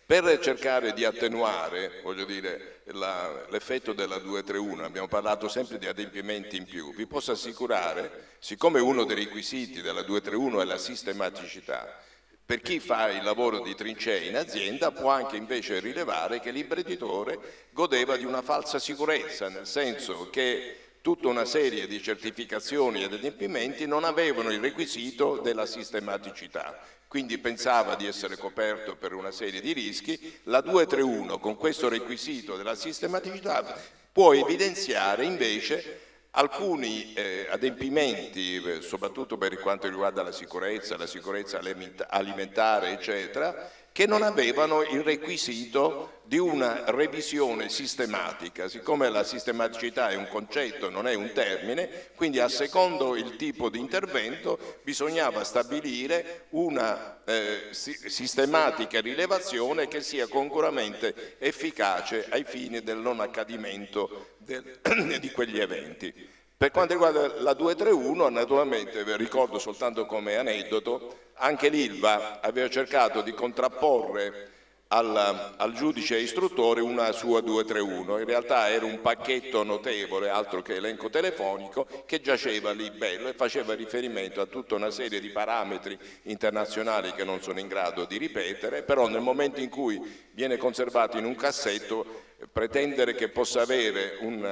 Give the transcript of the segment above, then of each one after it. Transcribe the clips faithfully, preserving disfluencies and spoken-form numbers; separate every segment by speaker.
Speaker 1: Per cercare di attenuare, voglio dire, l'effetto della duecentotrentuno, abbiamo parlato sempre di adempimenti in più, vi posso assicurare, siccome uno dei requisiti della duecentotrentuno è la sistematicità, per chi fa il lavoro di trincea in azienda può anche invece rilevare che l'imprenditore godeva di una falsa sicurezza, nel senso che tutta una serie di certificazioni ed adempimenti non avevano il requisito della sistematicità. Quindi pensava di essere coperto per una serie di rischi. La duecentotrentuno con questo requisito della sistematicità può evidenziare invece alcuni eh, adempimenti, eh, soprattutto per quanto riguarda la sicurezza, la sicurezza alimentare, eccetera, che non avevano il requisito di una revisione sistematica. Siccome la sistematicità è un concetto, non è un termine, quindi a secondo il tipo di intervento bisognava stabilire una eh, sistematica rilevazione che sia congruamente efficace ai fini del non accadimento del, di quegli eventi. Per quanto riguarda la duecentotrentuno, naturalmente, vi ricordo soltanto come aneddoto, anche l'Ilva aveva cercato di contrapporre al, al giudice istruttore una sua duecentotrentuno, in realtà era un pacchetto notevole, altro che elenco telefonico, che giaceva lì bello e faceva riferimento a tutta una serie di parametri internazionali che non sono in grado di ripetere, però nel momento in cui viene conservato in un cassetto, pretendere che possa avere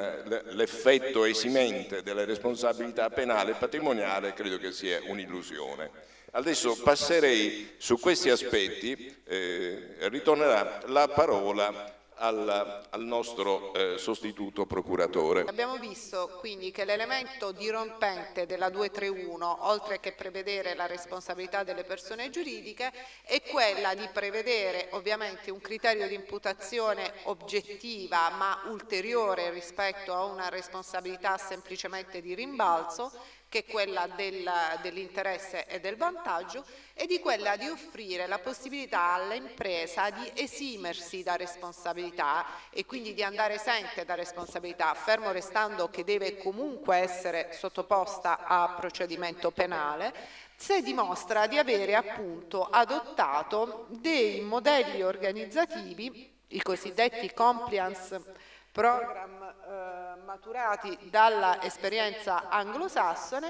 Speaker 1: l'effetto esimente delle responsabilità penale e patrimoniale credo che sia un'illusione. Adesso passerei su questi aspetti, eh, ritornerà la parola al, al nostro eh, sostituto procuratore.
Speaker 2: Abbiamo visto quindi che l'elemento dirompente della duecentotrentuno, oltre che prevedere la responsabilità delle persone giuridiche, è quella di prevedere ovviamente un criterio di imputazione oggettiva ma ulteriore rispetto a una responsabilità semplicemente di rimbalzo, che è quella del, dell'interesse e del vantaggio, e di quella di offrire la possibilità all'impresa di esimersi da responsabilità e quindi di andare esente da responsabilità, fermo restando che deve comunque essere sottoposta a procedimento penale, se dimostra di avere appunto adottato dei modelli organizzativi, i cosiddetti compliance program eh, maturati dalla esperienza anglosassone,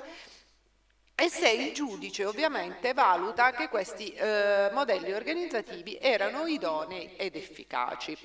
Speaker 2: e se il giudice ovviamente valuta che questi eh, modelli organizzativi erano idonei ed efficaci.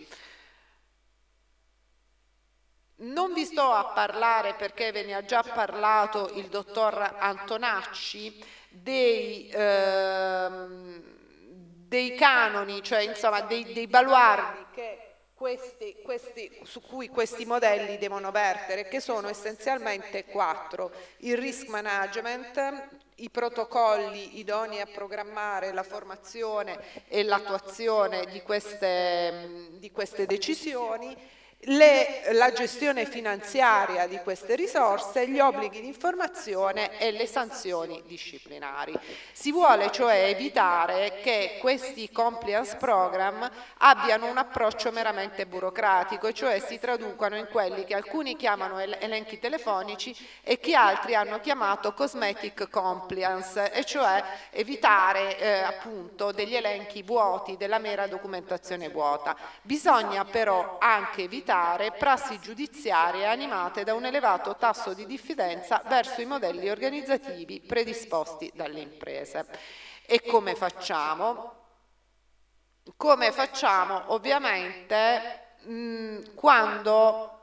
Speaker 2: Non vi sto a parlare, perché ve ne ha già parlato il dottor Antonacci, dei, ehm, dei canoni, cioè insomma dei, dei baluardi che Questi, questi, su cui questi modelli devono vertere, che sono essenzialmente quattro: il risk management, i protocolli idonei a programmare la formazione e l'attuazione di queste, di queste decisioni, Le, la gestione finanziaria di queste risorse, gli obblighi di informazione e le sanzioni disciplinari. Si vuole cioè evitare che questi compliance program abbiano un approccio meramente burocratico, e cioè si traducano in quelli che alcuni chiamano elenchi telefonici e che altri hanno chiamato cosmetic compliance, e cioè evitare eh, appunto degli elenchi vuoti, della mera documentazione vuota. Bisogna però anche evitare prassi giudiziarie animate da un elevato tasso di diffidenza verso i modelli organizzativi predisposti dalle imprese. E come facciamo? Come facciamo ovviamente mh, quando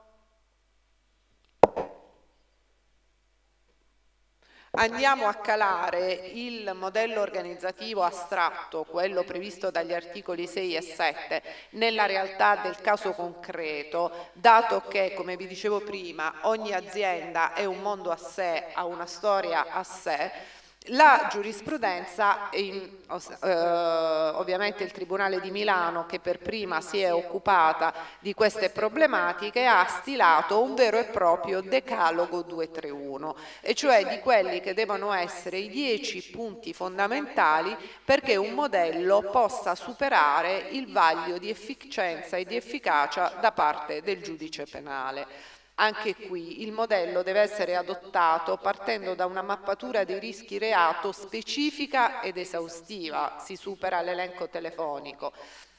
Speaker 2: andiamo a calare il modello organizzativo astratto, quello previsto dagli articoli sei e sette, nella realtà del caso concreto, dato che, come vi dicevo prima, ogni azienda è un mondo a sé, ha una storia a sé. La giurisprudenza, in, eh, ovviamente il Tribunale di Milano, che per prima si è occupata di queste problematiche, ha stilato un vero e proprio decalogo duecentotrentuno, e cioè di quelli che devono essere i dieci punti fondamentali perché un modello possa superare il vaglio di efficienza e di efficacia da parte del giudice penale. Anche qui il modello deve essere adottato partendo da una mappatura dei rischi reato specifica ed esaustiva, si supera l'elenco telefonico.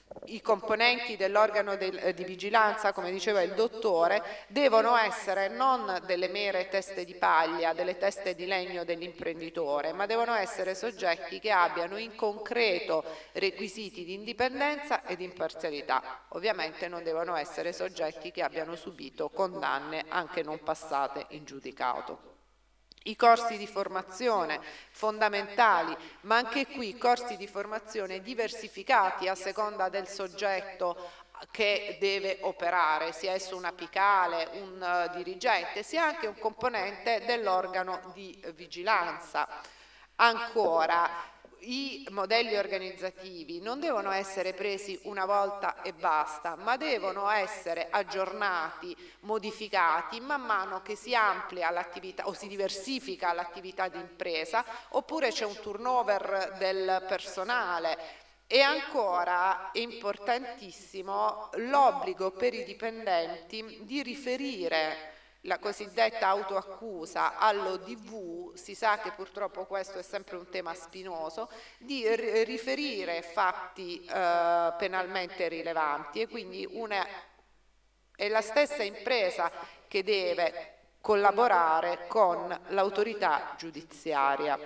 Speaker 2: I componenti dell'organo di vigilanza, come diceva il dottore, devono essere non delle mere teste di paglia, delle teste di legno dell'imprenditore, ma devono essere soggetti che abbiano in concreto requisiti di indipendenza ed imparzialità. Ovviamente non devono essere soggetti che abbiano subito condanne anche non passate in giudicato. I corsi di formazione fondamentali, ma anche qui corsi di formazione diversificati a seconda del soggetto che deve operare, sia esso un apicale, un uh, dirigente, sia anche un componente dell'organo di vigilanza. Ancora, i modelli organizzativi non devono essere presi una volta e basta, ma devono essere aggiornati, modificati man mano che si amplia l'attività o si diversifica l'attività di impresa, oppure c'è un turnover del personale. E ancora è importantissimo l'obbligo per i dipendenti di riferire la cosiddetta autoaccusa all'O D V. Si sa che purtroppo questo è sempre un tema spinoso, di riferire fatti eh, penalmente rilevanti, e quindi una, è la stessa impresa che deve collaborare con l'autorità giudiziaria.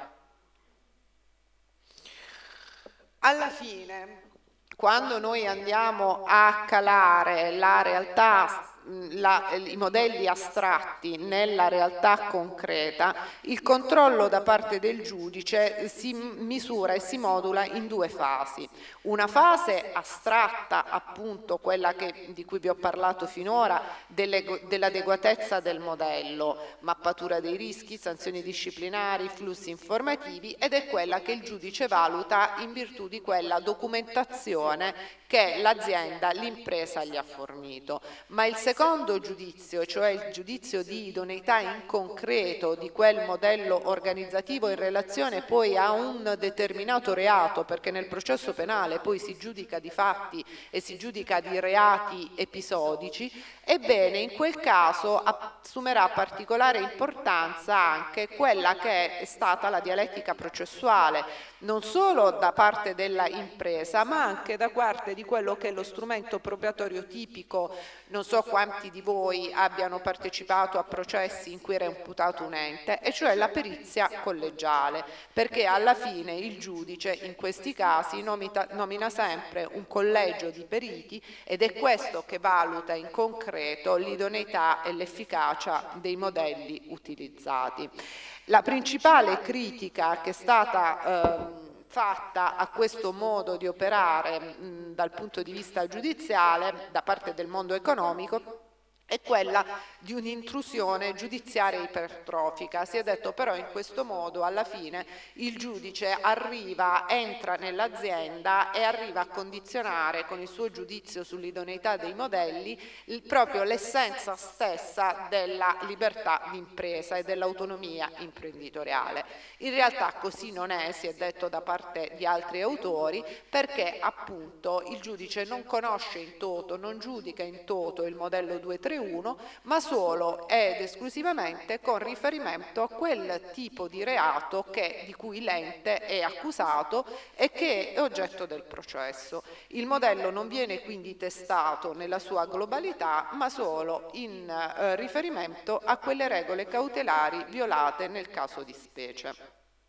Speaker 2: Alla fine, quando noi andiamo a calare la realtà, La, i modelli astratti nella realtà concreta, il controllo da parte del giudice si misura e si modula in due fasi. Una fase astratta, appunto quella che, di cui vi ho parlato finora, dell'adeguatezza del modello, mappatura dei rischi, sanzioni disciplinari, flussi informativi, ed è quella che il giudice valuta in virtù di quella documentazione che l'azienda, l'impresa gli ha fornito. Ma il secondo giudizio, cioè il giudizio di idoneità in concreto di quel modello organizzativo in relazione poi a un determinato reato, perché nel processo penale poi si giudica di fatti e si giudica di reati episodici, ebbene in quel caso assumerà particolare importanza anche quella che è stata la dialettica processuale, non solo da parte della impresa, ma anche da parte di quello che è lo strumento probatorio tipico. Non so quanti di voi abbiano partecipato a processi in cui era imputato un ente, e cioè la perizia collegiale, perché alla fine il giudice in questi casi nomita, nomina sempre un collegio di periti, ed è questo che valuta in concreto l'idoneità e l'efficacia dei modelli utilizzati. La principale critica che è stata eh, fatta a questo modo di operare mh, dal punto di vista giudiziale da parte del mondo economico è quella di un'intrusione giudiziaria ipertrofica. Si è detto però in questo modo alla fine il giudice arriva, entra nell'azienda e arriva a condizionare con il suo giudizio sull'idoneità dei modelli il, proprio l'essenza stessa della libertà d'impresa e dell'autonomia imprenditoriale. In realtà così non è, si è detto da parte di altri autori, perché appunto il giudice non conosce in toto, non giudica in toto il modello due tre uno, ma solo ed esclusivamente con riferimento a quel tipo di reato che, di cui l'ente è accusato e che è oggetto del processo. Il modello non viene quindi testato nella sua globalità, ma solo in eh, riferimento a quelle regole cautelari violate nel caso di specie.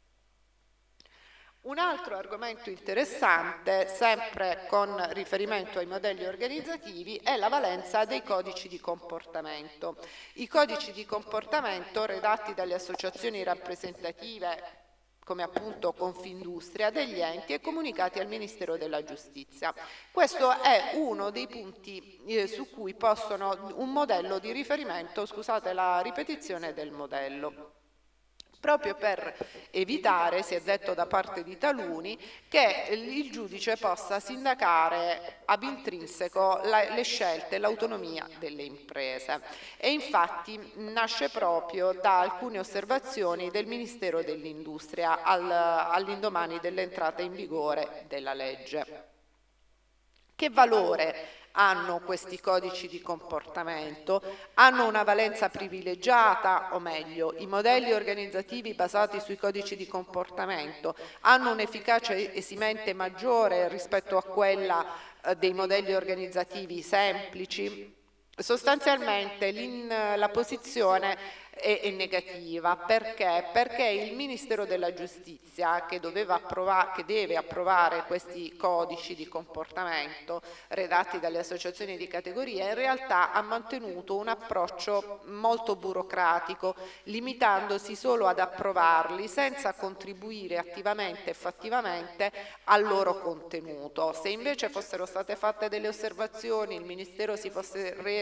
Speaker 2: Un altro argomento interessante, sempre con riferimento ai modelli organizzativi, è la valenza dei codici di comportamento. I codici di comportamento redatti dalle associazioni rappresentative, come appunto Confindustria, degli enti, e comunicati al Ministero della Giustizia. Questo è uno dei punti eh, su cui possono un modello di riferimento, scusate la ripetizione del modello, proprio per evitare, si è detto da parte di taluni, che il giudice possa sindacare ab intrinseco la, le scelte, l'autonomia delle imprese. E infatti nasce proprio da alcune osservazioni del Ministero dell'Industria al, all'indomani dell'entrata in vigore della legge. Che valore hanno questi codici di comportamento? Hanno una valenza privilegiata, o meglio, i modelli organizzativi basati sui codici di comportamento hanno un'efficacia esimente maggiore rispetto a quella eh, dei modelli organizzativi semplici. Sostanzialmente la posizione è, è negativa. Perché? Perché il Ministero della Giustizia, che, doveva approvare, che deve approvare questi codici di comportamento redatti dalle associazioni di categoria, in realtà ha mantenuto un approccio molto burocratico, limitandosi solo ad approvarli senza contribuire attivamente e fattivamente al loro contenuto. Se invece fossero state fatte delle osservazioni, il Ministero si fosse reso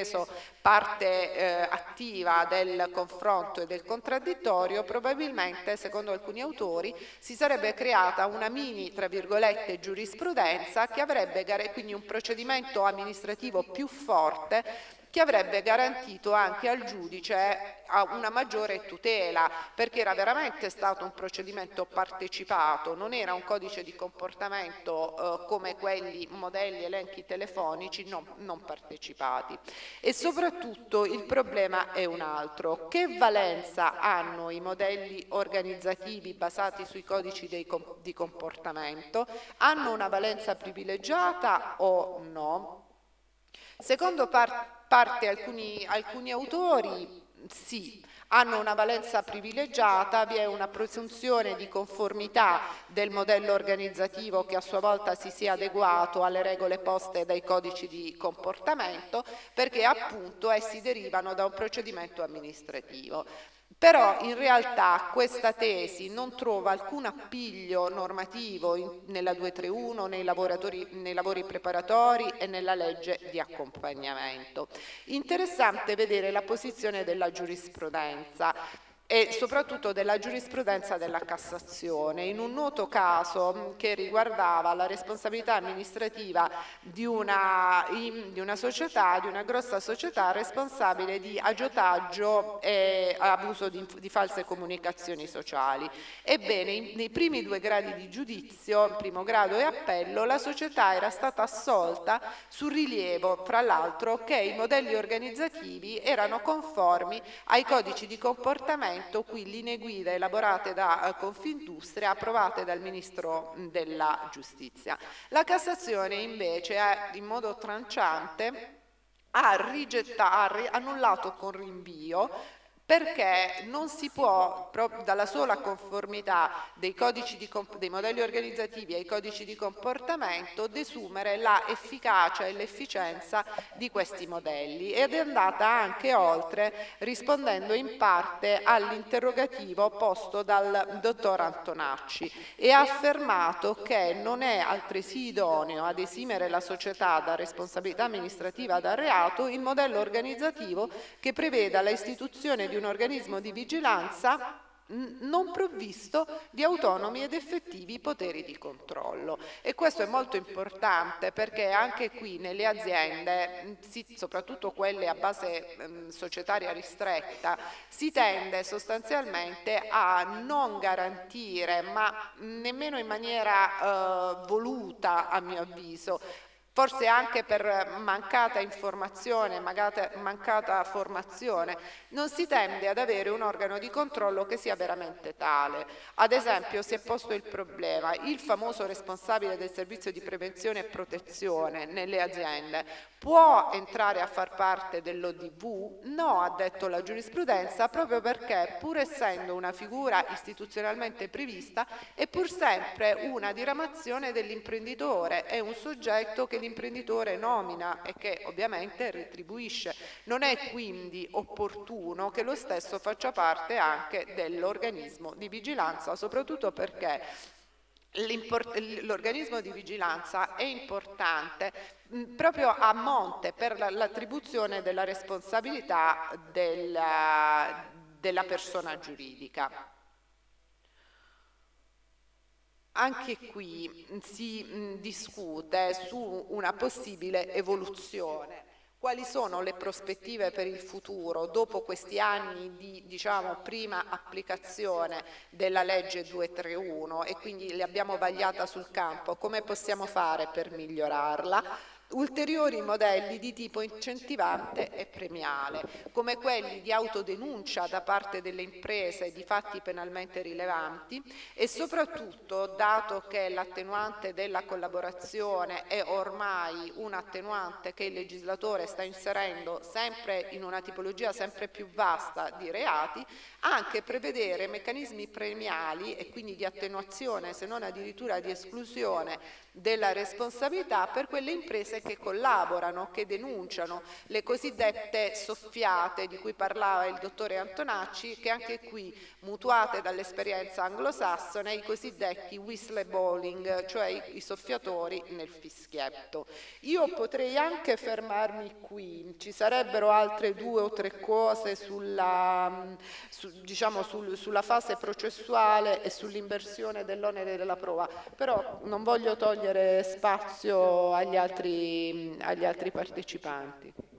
Speaker 2: parte eh, attiva del confronto e del contraddittorio, probabilmente, secondo alcuni autori, si sarebbe creata una mini, tra virgolette, giurisprudenza che avrebbe quindi un procedimento amministrativo più forte, che avrebbe garantito anche al giudice una maggiore tutela, perché era veramente stato un procedimento partecipato, non era un codice di comportamento eh, come quelli modelli elenchi telefonici non, non partecipati. E soprattutto il problema è un altro: che valenza hanno i modelli organizzativi basati sui codici dei, di comportamento? Hanno una valenza privilegiata o no? Secondo par parte alcuni, alcuni autori, sì, hanno una valenza privilegiata, vi è una presunzione di conformità del modello organizzativo che a sua volta si sia adeguato alle regole poste dai codici di comportamento, perché appunto essi derivano da un procedimento amministrativo. Però in realtà questa tesi non trova alcun appiglio normativo in, nella duecentotrentuno, nei, nei lavori preparatori e nella legge di accompagnamento. Interessante vedere la posizione della giurisprudenza e soprattutto della giurisprudenza della Cassazione, in un noto caso che riguardava la responsabilità amministrativa di una, di una società, di una grossa società responsabile di agiotaggio e abuso di, di false comunicazioni sociali. Ebbene, in, nei primi due gradi di giudizio, primo grado e appello, la società era stata assolta sul rilievo, fra l'altro, che i modelli organizzativi erano conformi ai codici di comportamento, qui linee guida elaborate da uh, Confindustria, approvate dal Ministro della Giustizia. La Cassazione invece ha in modo tranciante ha rigettato, ha annullato con rinvio, perché non si può, dalla sola conformità dei, codici di, dei modelli organizzativi ai codici di comportamento, desumere la efficacia e l'efficienza di questi modelli, ed è andata anche oltre, rispondendo in parte all'interrogativo posto dal dottor Antonacci, e ha affermato che non è altresì idoneo ad esimere la società da responsabilità amministrativa da reato il modello organizzativo che preveda la istituzione di un organismo di vigilanza non provvisto di autonomi ed effettivi poteri di controllo. E questo è molto importante, perché anche qui nelle aziende, soprattutto quelle a base societaria ristretta, si tende sostanzialmente a non garantire, ma nemmeno in maniera eh, voluta, a mio avviso, forse anche per mancata informazione, mancata, mancata formazione, non si tende ad avere un organo di controllo che sia veramente tale. Ad esempio, si è posto il problema: il famoso responsabile del servizio di prevenzione e protezione nelle aziende può entrare a far parte dell'O D V? No, ha detto la giurisprudenza, proprio perché, pur essendo una figura istituzionalmente prevista, è pur sempre una diramazione dell'imprenditore, è un soggetto che l'imprenditore nomina e che ovviamente retribuisce. Non è quindi opportuno che lo stesso faccia parte anche dell'organismo di vigilanza, soprattutto perché l'organismo di vigilanza è importante mh, proprio a monte per l'attribuzione della responsabilità della, della persona giuridica. Anche qui si mh, discute su una possibile evoluzione. Quali sono le prospettive per il futuro dopo questi anni di, diciamo, prima applicazione della legge duecentotrentuno, e quindi l'abbiamo vagliata sul campo? Come possiamo fare per migliorarla? ulteriori modelli di tipo incentivante e premiale, come quelli di autodenuncia da parte delle imprese di fatti penalmente rilevanti e soprattutto, dato che l'attenuante della collaborazione è ormai un attenuante che il legislatore sta inserendo sempre in una tipologia sempre più vasta di reati, anche prevedere meccanismi premiali e quindi di attenuazione, se non addirittura di esclusione della responsabilità per quelle imprese che collaborano, che denunciano, le cosiddette soffiate di cui parlava il dottore Antonacci, che anche qui, mutuate dall'esperienza anglosassone, i cosiddetti whistleblowing, cioè i, i soffiatori nel fischietto. Io potrei anche fermarmi qui, ci sarebbero altre due o tre cose sulla, su, diciamo sul, sulla fase processuale e sull'inversione dell'onere della prova, però non voglio togliere spazio agli altri, agli altri partecipanti.